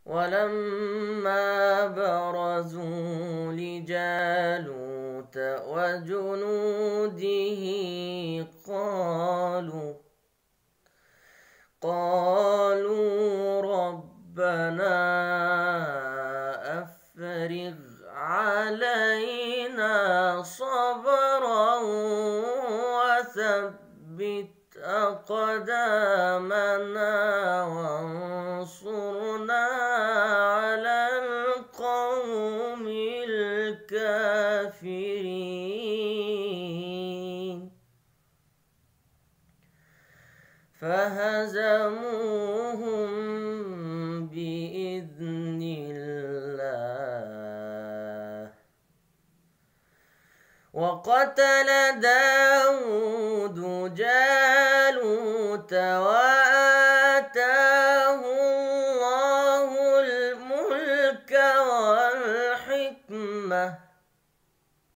ولما برزوا لجالوت وجنوده قالوا ربنا أفرغ علينا صبرا وثبت أقدامنا وانصرنا على القوم الكافرين فهزموهم بإذن الله وقتل داود جالوت وآتاه الله الملك والحكمة